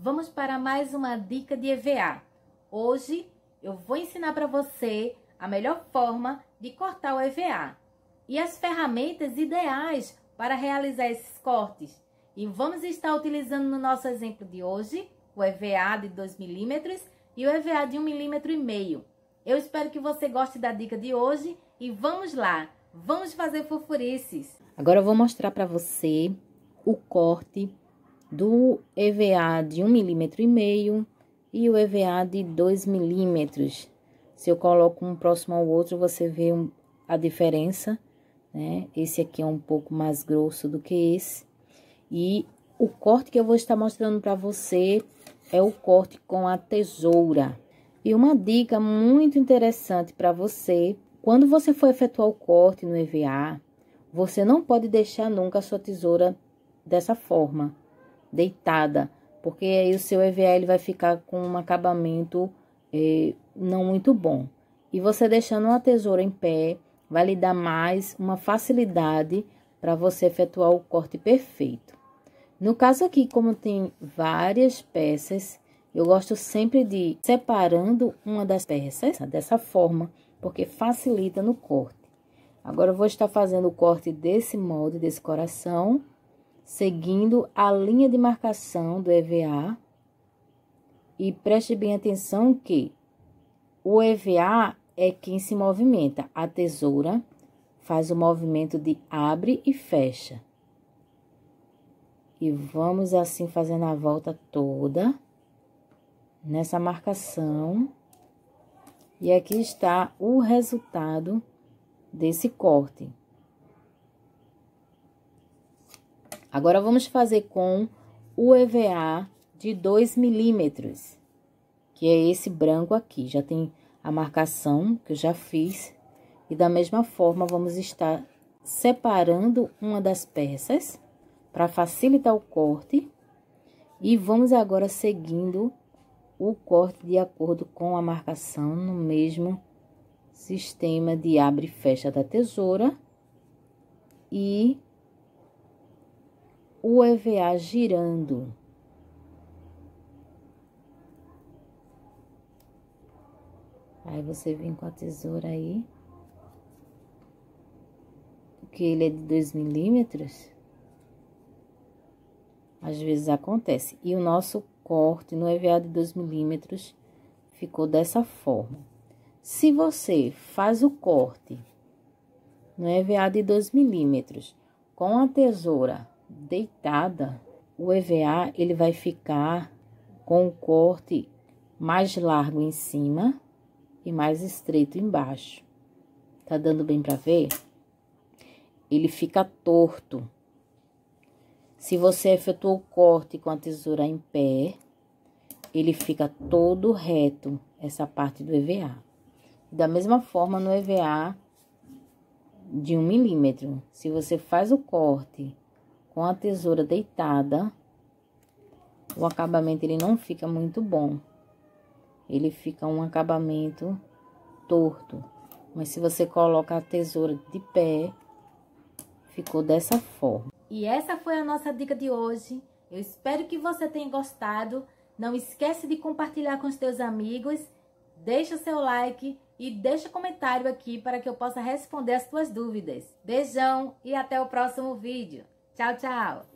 vamos para mais uma dica de EVA. Hoje eu vou ensinar para você a melhor forma de cortar o EVA e as ferramentas ideais para realizar esses cortes. E vamos estar utilizando no nosso exemplo de hoje o EVA de 2 milímetros e o EVA de 1,5 mm. Eu espero que você goste da dica de hoje e vamos lá, vamos fazer fofurices. Agora eu vou mostrar para você o corte do EVA de 1,5 mm e o EVA de 2 milímetros. Se eu coloco um próximo ao outro, você vê a diferença, né? Esse aqui é um pouco mais grosso do que esse. E o corte que eu vou estar mostrando para você é o corte com a tesoura. E uma dica muito interessante para você, quando você for efetuar o corte no EVA, você não pode deixar nunca a sua tesoura dessa forma, deitada, porque aí o seu EVA ele vai ficar com um acabamento não muito bom. E você deixando uma tesoura em pé, vai lhe dar mais uma facilidade para você efetuar o corte perfeito. No caso aqui, como tem várias peças, eu gosto sempre de ir separando uma das peças dessa forma, porque facilita no corte. Agora, eu vou estar fazendo o corte desse molde, desse coração, seguindo a linha de marcação do EVA. E preste bem atenção que o EVA é quem se movimenta. A tesoura faz o movimento de abre e fecha. E vamos assim fazendo a volta toda nessa marcação. E aqui está o resultado desse corte. Agora, vamos fazer com o EVA de 2 milímetros, que é esse branco aqui. Já tem a marcação que eu já fiz. E da mesma forma, vamos estar separando uma das peças para facilitar o corte. E vamos agora seguindo o corte de acordo com a marcação no mesmo sistema de abre e fecha da tesoura. E o EVA girando. Aí você vem com a tesoura aí, porque ele é de 2 milímetros, às vezes acontece. E o nosso corte no EVA de 2 milímetros ficou dessa forma. Se você faz o corte no EVA de 2 milímetros com a tesoura deitada, o EVA ele vai ficar com o corte mais largo em cima e mais estreito embaixo. Tá dando bem para ver? Ele fica torto. Se você efetuou o corte com a tesoura em pé, ele fica todo reto, essa parte do EVA. Da mesma forma no EVA de 1 milímetro. Se você faz o corte com a tesoura deitada, o acabamento ele não fica muito bom. Ele fica um acabamento torto. Mas se você coloca a tesoura de pé, ficou dessa forma. E essa foi a nossa dica de hoje. Eu espero que você tenha gostado. Não esquece de compartilhar com os teus amigos. Deixa o seu like e deixa comentário aqui para que eu possa responder as tuas dúvidas. Beijão e até o próximo vídeo. Tchau, tchau!